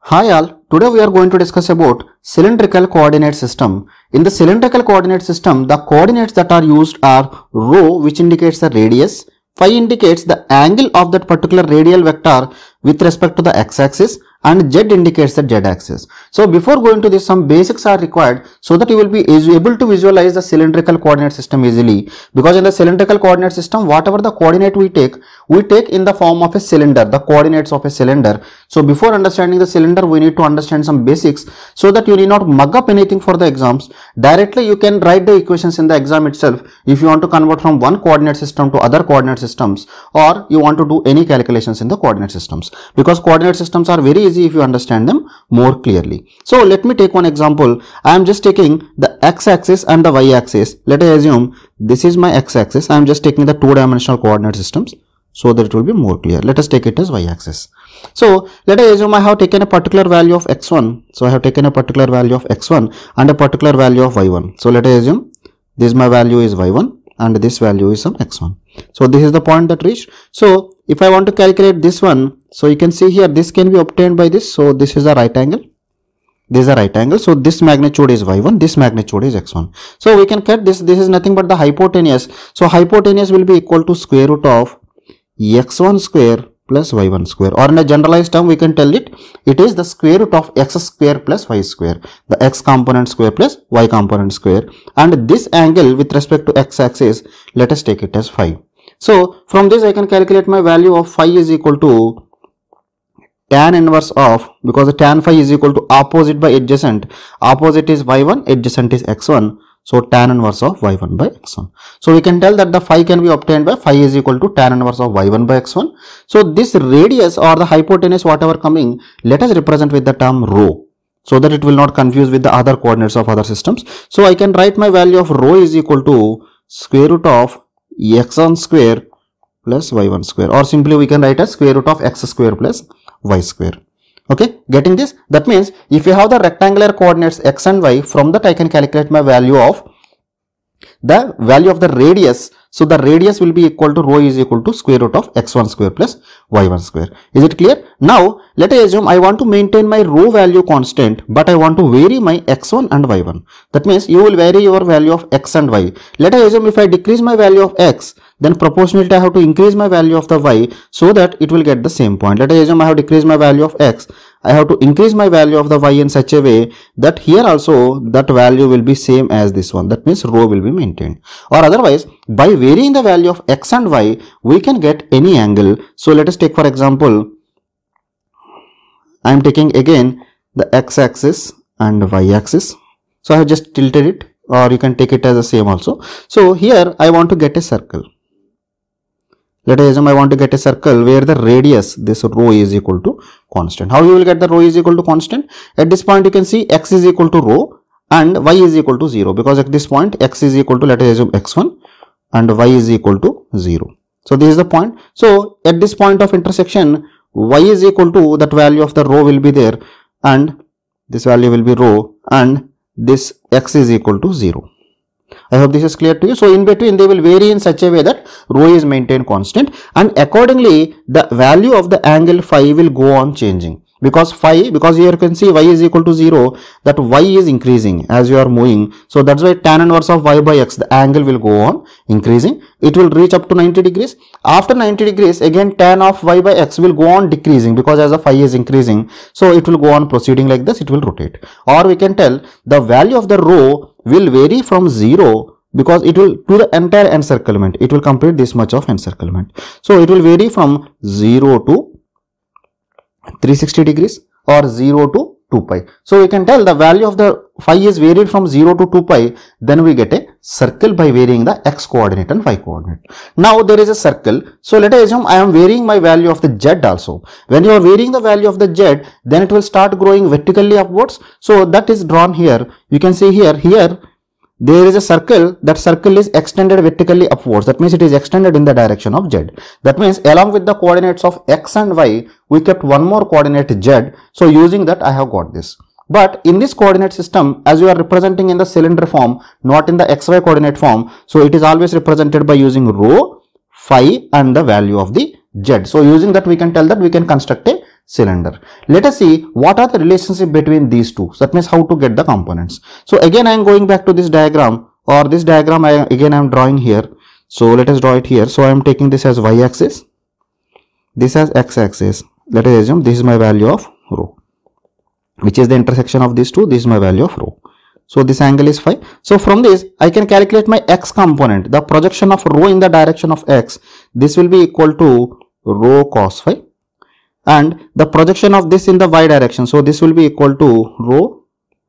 Hi all, today we are going to discuss about cylindrical coordinate system. In the cylindrical coordinate system, the coordinates that are used are rho, which indicates the radius, phi indicates the angle of that particular radial vector with respect to the x-axis, and z indicates the z-axis. So before going to this, some basics are required so that you will be able to visualize the cylindrical coordinate system easily, because in the cylindrical coordinate system, whatever the coordinate we take in the form of a cylinder, the coordinates of a cylinder. So before understanding the cylinder, we need to understand some basics so that you need not mug up anything for the exams. Directly you can write the equations in the exam itself if you want to convert from one coordinate system to other coordinate systems, or you want to do any calculations in the coordinate systems, because coordinate systems are very easy if you understand them more clearly. So let me take one example. I am just taking the x-axis and the y-axis. Let us assume this is my x-axis. I am just taking the two-dimensional coordinate systems so that it will be more clear. Let us take it as y-axis. So let us assume I have taken a particular value of x1. So I have taken a particular value of x1 and a particular value of y1. So let us assume this my value is y1 and this value is some x1. So this is the point that reached. So if I want to calculate this one, so you can see here this can be obtained by this. So this is a right angle. This is a right angle. So this magnitude is y1, this magnitude is x1. So we can cut this. This is nothing but the hypotenuse. So hypotenuse will be equal to square root of x1 square plus y1 square, or in a generalized term we can tell it is the square root of x square plus y square, the x component square plus y component square, and this angle with respect to x-axis, let us take it as phi. So from this I can calculate my value of phi is equal to tan inverse of, because the tan phi is equal to opposite by adjacent. Opposite is y1, adjacent is x1. So tan inverse of y1 by x1. So we can tell that the phi can be obtained by phi is equal to tan inverse of y1 by x1. So this radius or the hypotenuse whatever coming, let us represent with the term rho, so that it will not confuse with the other coordinates of other systems. So I can write my value of rho is equal to square root of x1 square plus y1 square, or simply we can write as square root of x square plus y square. Okay, getting this? That means if you have the rectangular coordinates x and y, from that I can calculate my value of the radius. So the radius will be equal to rho is equal to square root of x1 square plus y1 square. Is it clear? Now let us assume I want to maintain my rho value constant, but I want to vary my x1 and y1. That means you will vary your value of x and y. Let us assume if I decrease my value of x, then proportionally I have to increase my value of the y so that it will get the same point. Let us assume I have decreased my value of x. I have to increase my value of the y in such a way that here also that value will be same as this one. That means rho will be maintained. Or otherwise, by varying the value of x and y, we can get any angle. So let us take for example, I am taking again the x-axis and y-axis. So I have just tilted it, or you can take it as the same also. So here I want to get a circle. Let us assume I want to get a circle where the radius, this rho is equal to constant. How you will get the rho is equal to constant? At this point you can see x is equal to rho and y is equal to 0, because at this point x is equal to, let us assume x1, and y is equal to 0. So this is the point. So at this point of intersection, y is equal to that value of the rho will be there, and this value will be rho, and this x is equal to 0. I hope this is clear to you. So in between they will vary in such a way that rho is maintained constant, and accordingly the value of the angle phi will go on changing, because here you can see y is equal to 0, that y is increasing as you are moving. So that's why tan inverse of y by x, the angle will go on increasing. It will reach up to 90 degrees. After 90 degrees again tan of y by x will go on decreasing, because as the phi is increasing, so it will go on proceeding like this, it will rotate. Or we can tell the value of the rho will vary from 0, because it will to the entire encirclement, it will complete this much of encirclement. So it will vary from 0 to 360 degrees or 0 to 2 pi. So we can tell the value of the phi is varied from 0 to 2 pi. Then we get a circle by varying the x coordinate and y coordinate. Now there is a circle. So let us assume I am varying my value of the z also. When you are varying the value of the z, then it will start growing vertically upwards. So that is drawn here. You can see here there is a circle. That circle is extended vertically upwards. That means it is extended in the direction of z. That means along with the coordinates of x and y, we kept one more coordinate z. So using that I have got this. But in this coordinate system, as you are representing in the cylinder form, not in the xy coordinate form, so it is always represented by using rho, phi and the value of the z. So using that we can tell that we can construct a cylinder. Let us see what are the relationship between these two. So that means how to get the components. So again I am going back to this diagram, or this diagram I am drawing here. So let us draw it here. So I am taking this as y-axis, this as x-axis. Let us assume this is my value of rho, which is the intersection of these two. This is my value of rho. So this angle is phi. So from this I can calculate my x component, the projection of rho in the direction of x. This will be equal to rho cos phi, and the projection of this in the y direction. So this will be equal to rho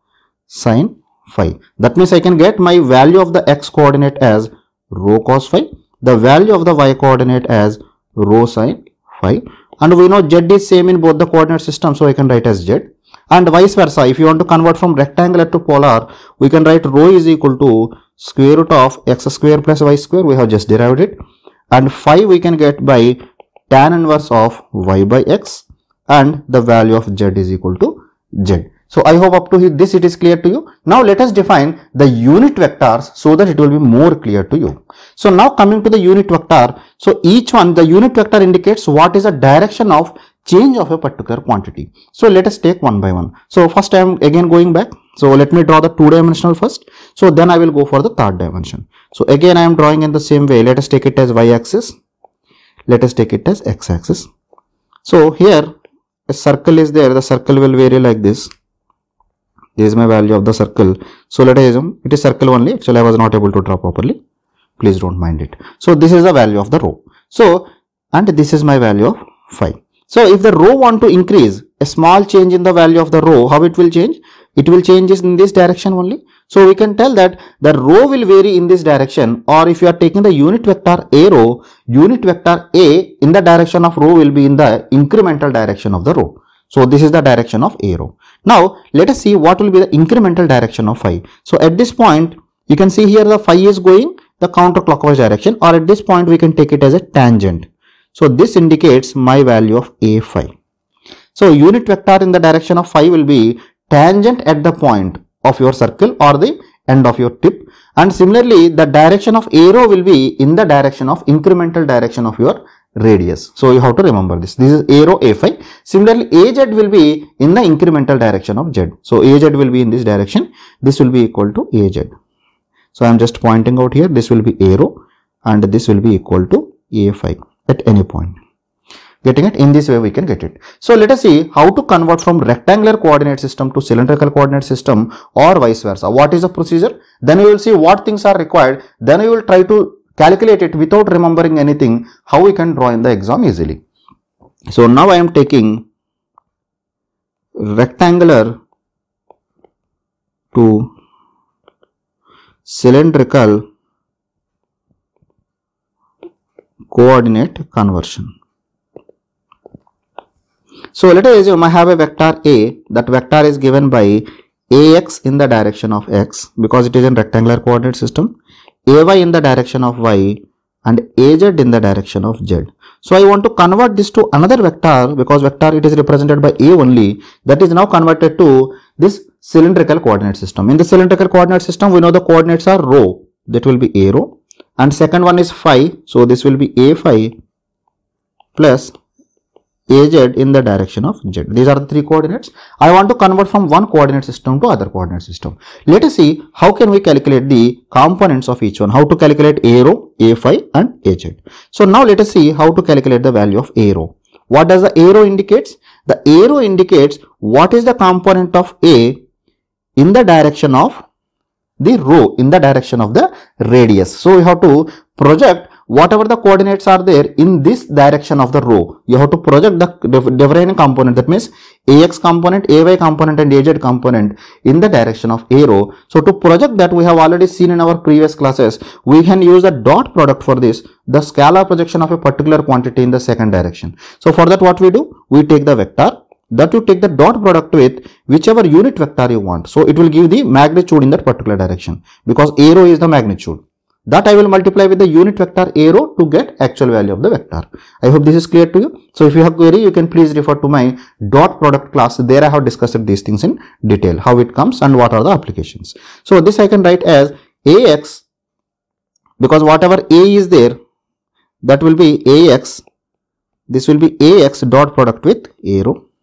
sin phi. That means I can get my value of the x coordinate as rho cos phi, the value of the y coordinate as rho sin phi, and we know z is same in both the coordinate system, so I can write as z. And vice versa, if you want to convert from rectangular to polar, we can write rho is equal to square root of x square plus y square. We have just derived it, and phi we can get by tan inverse of y by x, and the value of z is equal to z. So I hope up to this it is clear to you. Now let us define the unit vectors so that it will be more clear to you. So now coming to the unit vector, so each one, the unit vector indicates what is the direction of change of a particular quantity. So let us take one by one. So first I am again going back. So let me draw the two-dimensional first. So then I will go for the third dimension. So again I am drawing in the same way. Let us take it as y-axis. Let us take it as x-axis. So here a circle is there. The circle will vary like this. This is my value of the circle. So let us assume it is circle only. Actually I was not able to draw properly. Please don't mind it. So this is the value of the rho. So, and this is my value of phi. So if the rho want to increase, a small change in the value of the rho, how it will change? It will change in this direction only. So we can tell that the rho will vary in this direction, or if you are taking the unit vector a rho, unit vector a in the direction of rho will be in the incremental direction of the rho. So this is the direction of a rho. Now let us see what will be the incremental direction of phi. So at this point you can see here the phi is going the counterclockwise direction, or at this point we can take it as a tangent. So this indicates my value of a phi. So unit vector in the direction of phi will be tangent at the point of your circle or the end of your tip, and similarly the direction of a rho will be in the direction of incremental direction of your radius. So you have to remember this. This is a rho a phi. Similarly az will be in the incremental direction of z. So az will be in this direction. This will be equal to az. So I am just pointing out here, this will be a rho and this will be equal to a phi at any point. Getting it? In this way we can get it. So let us see how to convert from rectangular coordinate system to cylindrical coordinate system, or vice versa. What is the procedure? Then we will see what things are required. Then we will try to calculate it without remembering anything, how we can draw in the exam easily. So now I am taking rectangular to cylindrical coordinate conversion. So let us assume I have a vector A. That vector is given by ax in the direction of x because it is in rectangular coordinate system, ay in the direction of y, and az in the direction of z. So I want to convert this to another vector because vector it is represented by a only, that is now converted to this cylindrical coordinate system. In the cylindrical coordinate system we know the coordinates are rho, that will be a rho, and second one is phi, so this will be a phi plus az in the direction of z. These are the three coordinates. I want to convert from one coordinate system to other coordinate system. Let us see how can we calculate the components of each one, how to calculate a rho, a phi and az. So now let us see how to calculate the value of a rho. What does the a rho indicates? The a rho indicates what is the component of a in the direction of the rho, in the direction of the radius. So we have to project whatever the coordinates are there in this direction of the rho. You have to project the different component, that means ax component, ay component and az component in the direction of a rho. So to project that, we have already seen in our previous classes, we can use a dot product for this, the scalar projection of a particular quantity in the second direction. So for that what we do? We take the vector, that you take the dot product with whichever unit vector you want. So it will give the magnitude in that particular direction because a rho is the magnitude. That I will multiply with the unit vector a rho to get actual value of the vector. I hope this is clear to you. So if you have query, you can please refer to my dot product class. There I have discussed these things in detail, how it comes and what are the applications. So this I can write as ax, because whatever a is there, that will be ax. This will be ax dot product with a rho.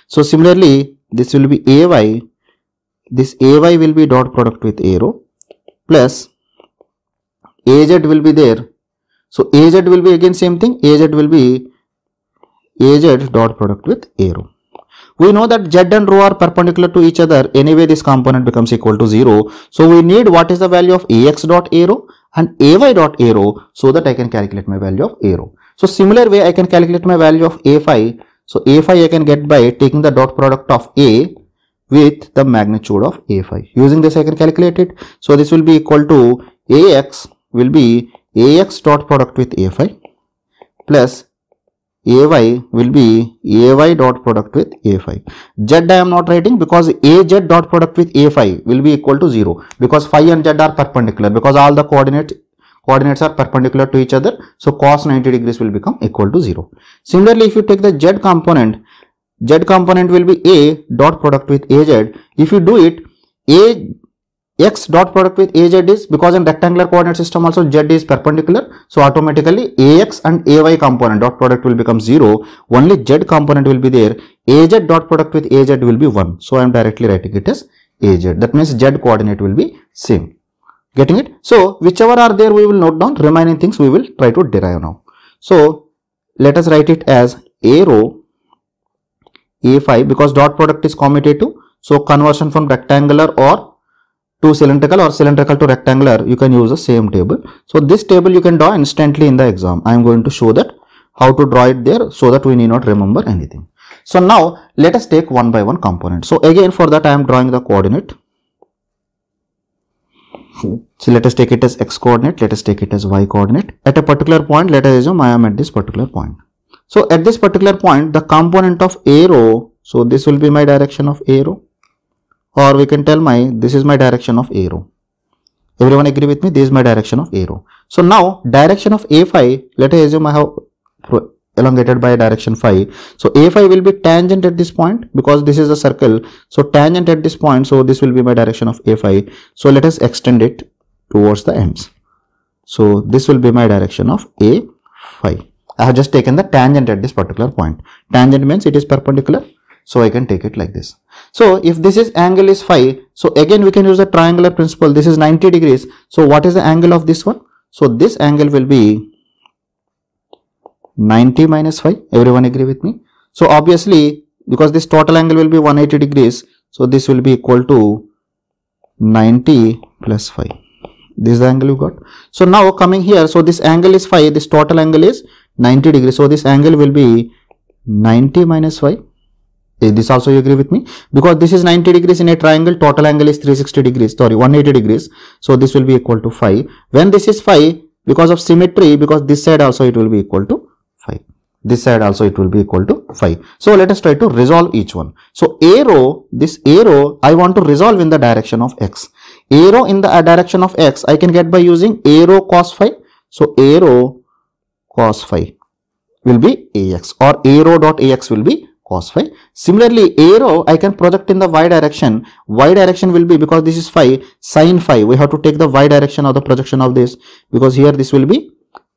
So similarly, this will be AY. This AY will be dot product with arrow plus AZ will be there. So AZ will be again same thing. AZ will be AZ dot product with arrow. We know that Z and rho are perpendicular to each other. Anyway, this component becomes equal to 0. So we need what is the value of AX dot arrow and AY dot arrow so that I can calculate my value of arrow. So similar way I can calculate my value of A phi. So A phi I can get by taking the dot product of A with the magnitude of A phi. Using this I can calculate it. So this will be equal to AX will be AX dot product with A phi plus AY will be AY dot product with A phi. Z I am not writing because AZ dot product with A phi will be equal to 0 because phi and Z are perpendicular, because all the coordinates are perpendicular to each other. So cos 90 degrees will become equal to 0. Similarly, if you take the Z component will be A dot product with AZ. If you do it, AX dot product with AZ is, because in rectangular coordinate system also Z is perpendicular, so automatically AX and AY component dot product will become 0. Only Z component will be there. AZ dot product with AZ will be 1. So I am directly writing it as AZ. That means Z coordinate will be same. Getting it? So whichever are there we will note down. Remaining things we will try to derive now. So let us write it as A rho A phi, because dot product is commutative. So conversion from rectangular or to cylindrical or cylindrical to rectangular, you can use the same table. So this table you can draw instantly in the exam. I am going to show that how to draw it there so that we need not remember anything. So now let us take one by one component. So again for that I am drawing the coordinate. So let us take it as x coordinate, let us take it as y coordinate. At a particular point, let us assume I am at this particular point. So at this particular point, the component of A rho, so this will be my direction of A rho, or we can tell this is my direction of A rho. Everyone agree with me? This is my direction of A rho. So now direction of A phi, let us assume I have elongated by direction phi. So A phi will be tangent at this point because this is a circle. So tangent at this point, so this will be my direction of A phi. So let us extend it towards the ends. So this will be my direction of A phi. I have just taken the tangent at this particular point. Tangent means it is perpendicular. So I can take it like this. So if this is angle is phi, so again we can use the triangular principle. This is 90 degrees. So what is the angle of this one? So this angle will be 90 minus phi. Everyone agree with me? So obviously, because this total angle will be 180 degrees, so this will be equal to 90 plus phi. This is the angle you got. So now coming here, so this angle is phi, this total angle is 90 degrees. So this angle will be 90 minus phi. This also you agree with me, because this is 90 degrees in a triangle, total angle is 360 degrees, sorry 180 degrees. So this will be equal to phi. When this is phi, because of symmetry, because this side also it will be equal to phi. This side also it will be equal to phi. So let us try to resolve each one. So A rho, this A rho I want to resolve in the direction of x. A rho in the direction of x I can get by using A rho cos phi. So A rho cos phi will be AX, or A rho dot AX will be cos phi. Similarly, A rho I can project in the y direction. Y direction will be, because this is phi, sin phi. We have to take the y direction of the projection of this, because here this will be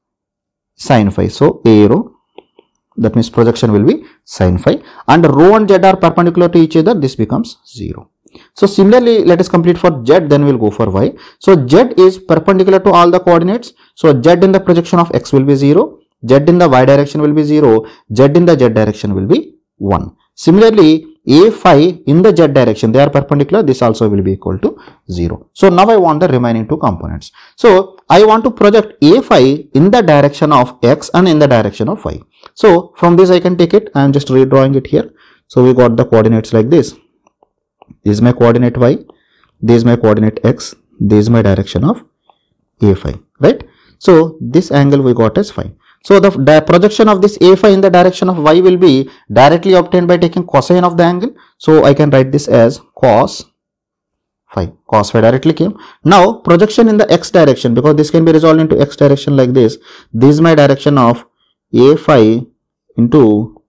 sin phi. So A rho, that means projection will be sin phi, and rho and z are perpendicular to each other. This becomes 0. So similarly, let us complete for z, then we will go for y. So z is perpendicular to all the coordinates. So z in the projection of x will be 0. Z in the y direction will be 0. Z in the z direction will be 1. Similarly, A phi in the z direction, they are perpendicular. This also will be equal to 0. So now I want the remaining two components. So I want to project A phi in the direction of x and in the direction of y. So from this I can take it. I am just redrawing it here. So we got the coordinates like this. This is my coordinate y. This is my coordinate x. This is my direction of A phi. Right? So this angle we got as phi. So the projection of this A phi in the direction of y will be directly obtained by taking cosine of the angle. So I can write this as cos phi. Cos phi directly came. Now projection in the x direction, because this can be resolved into x direction like this. This is my direction of A phi into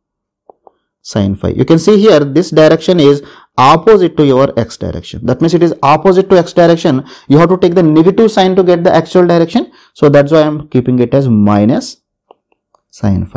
sin phi. You can see here this direction is opposite to your x direction. That means it is opposite to x direction. You have to take the negative sign to get the actual direction. So that's why I am keeping it as minus sin phi.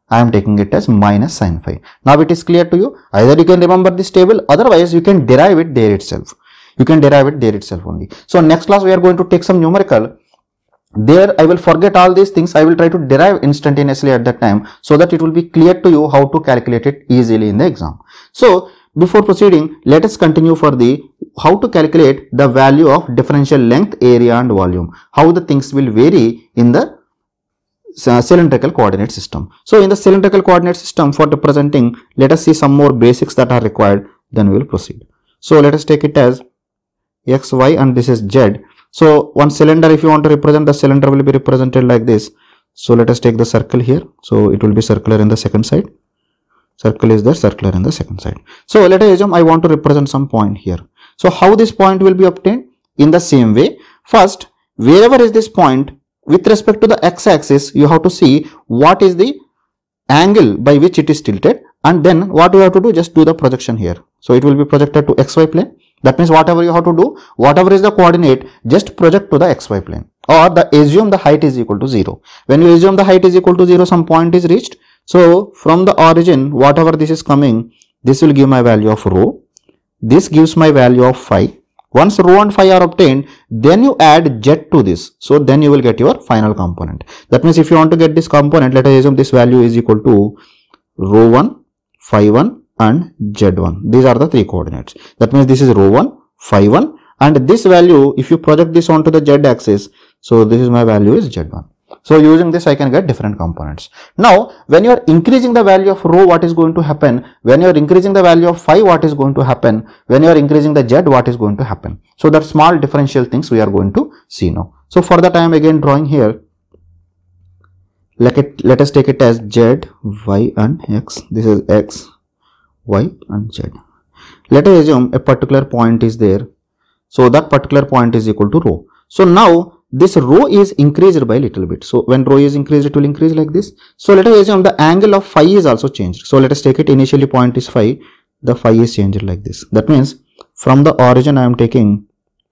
I am taking it as minus sin phi. Now it is clear to you. Either you can remember this table, otherwise you can derive it there itself. You can derive it there itself only. So next class we are going to take some numerical. There I will forget all these things. I will try to derive instantaneously at that time, so that it will be clear to you how to calculate it easily in the exam. So before proceeding, let us continue for the how to calculate the value of differential length, area and volume. How the things will vary in the cylindrical coordinate system. So in the cylindrical coordinate system, for representing, let us see some more basics that are required, then we will proceed. So let us take it as x, y and this is z. So one cylinder, if you want to represent, the cylinder will be represented like this. So let us take the circle here. So it will be circular in the second side. Circle is there, circular in the second side. So let us assume I want to represent some point here. So how this point will be obtained? In the same way, first wherever is this point, with respect to the x-axis, you have to see what is the angle by which it is tilted, and then what you have to do, just do the projection here. So it will be projected to xy plane. That means whatever you have to do, whatever is the coordinate, just project to the xy plane, or assume the height is equal to 0. When you assume the height is equal to 0, some point is reached. So from the origin, whatever this is coming, this will give my value of rho. This gives my value of phi. Once rho and phi are obtained, then you add z to this. So then you will get your final component. That means if you want to get this component, let us assume this value is equal to rho 1, phi 1 and z1. These are the three coordinates. That means this is rho 1, phi 1 and this value, if you project this onto the z axis, so this is my value is z1. So using this I can get different components. Now when you are increasing the value of rho, what is going to happen? When you are increasing the value of phi, what is going to happen? When you are increasing the z, what is going to happen? So that small differential things we are going to see now. So for that I am again drawing here. Let us take it as z, y and x. This is x, y and z. Let us assume a particular point is there. So that particular point is equal to rho. So now this rho is increased by a little bit. So when rho is increased, it will increase like this. So let us assume the angle of phi is also changed. So let us take it, initially point is phi, the phi is changed like this. That means from the origin I am taking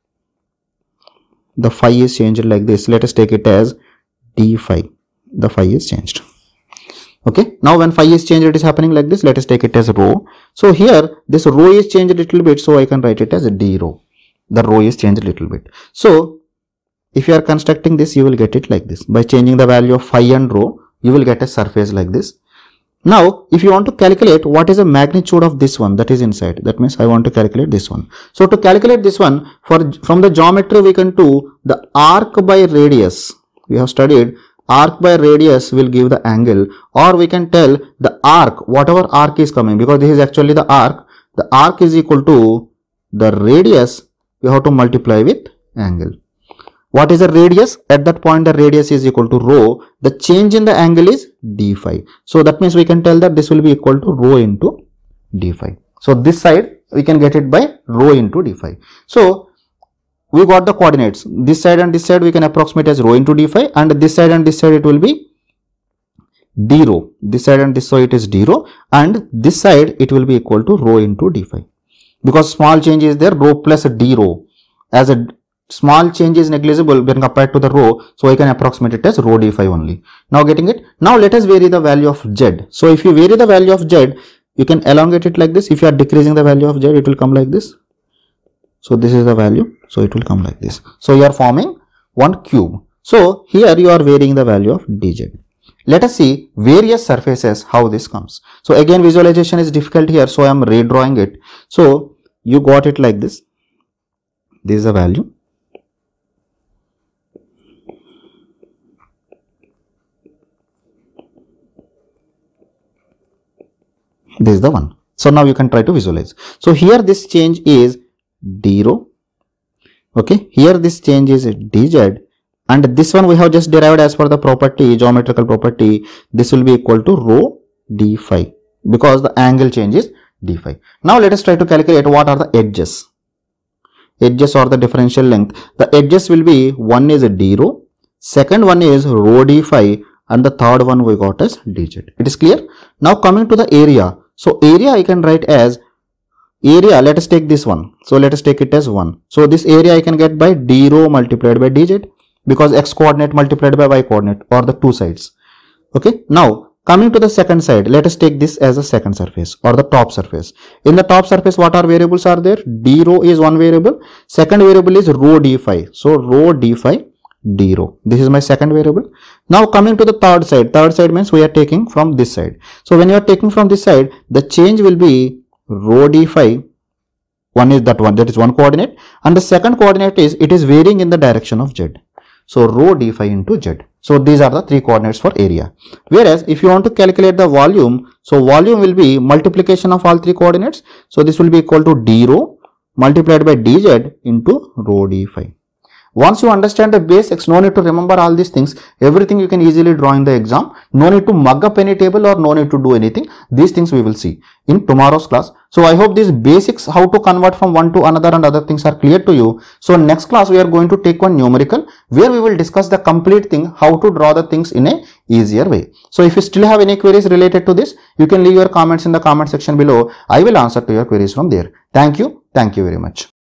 the phi is changed like this. Let us take it as d phi. The phi is changed. Okay. Now when phi is changed, it is happening like this. Let us take it as rho. So here this rho is changed a little bit. So I can write it as d rho. The rho is changed a little bit. So if you are constructing this, you will get it like this. By changing the value of phi and rho, you will get a surface like this. Now, if you want to calculate what is the magnitude of this one that is inside, that means I want to calculate this one. So to calculate this one, from the geometry we can do the arc by radius. We have studied arc by radius will give the angle, or we can tell the arc, whatever arc is coming, because this is actually the arc. The arc is equal to the radius, we have to multiply with angle. What is the radius? At that point the radius is equal to rho. The change in the angle is d phi. So that means we can tell that this will be equal to rho into d phi. So this side we can get it by rho into d phi. So we got the coordinates. This side and this side we can approximate as rho into d phi, and this side and this side it will be d rho. This side and this side it is d rho, and this side it will be equal to rho into d phi. Because small change is there, rho plus d rho. As a small change is negligible when compared to the rho, so I can approximate it as rho d phi only. Now getting it? Now let us vary the value of z. So if you vary the value of z, you can elongate it like this. If you are decreasing the value of z, it will come like this. So this is the value, so it will come like this. So you are forming one cube. So here you are varying the value of dz. Let us see various surfaces how this comes. So again visualization is difficult here, so I am redrawing it. So you got it like this. This is the value. This is the one. So now you can try to visualize. So here this change is d rho. Okay. Here this change is dz. And this one we have just derived as per the property, geometrical property. This will be equal to rho d phi, because the angle change is d phi. Now let us try to calculate what are the edges. Edges or the differential length. The edges will be, one is d rho, second one is rho d phi, and the third one we got as dz. It is clear? Now coming to the area. So area I can write as area. Let us take this one. So let us take it as 1. So this area I can get by d rho multiplied by dz, because x coordinate multiplied by y coordinate, or the two sides. Okay. Now Coming to the second side, let us take this as a second surface or the top surface. In the top surface, what are variables are there? D rho is one variable. Second variable is rho d phi. So rho d phi d rho. This is my second variable. Now coming to the third side means we are taking from this side. So when you are taking from this side, the change will be rho d phi. That is one coordinate, and the second coordinate is it is varying in the direction of z. So rho d phi into z. So these are the three coordinates for area. Whereas if you want to calculate the volume, so volume will be multiplication of all three coordinates. So this will be equal to d rho multiplied by dz into rho d phi. Once you understand the basics, no need to remember all these things. Everything you can easily draw in the exam. No need to mug up any table or no need to do anything. These things we will see in tomorrow's class. So I hope these basics, how to convert from one to another and other things are clear to you. So next class we are going to take one numerical where we will discuss the complete thing, how to draw the things in a easier way. So if you still have any queries related to this, you can leave your comments in the comment section below. I will answer to your queries from there. Thank you. Thank you very much.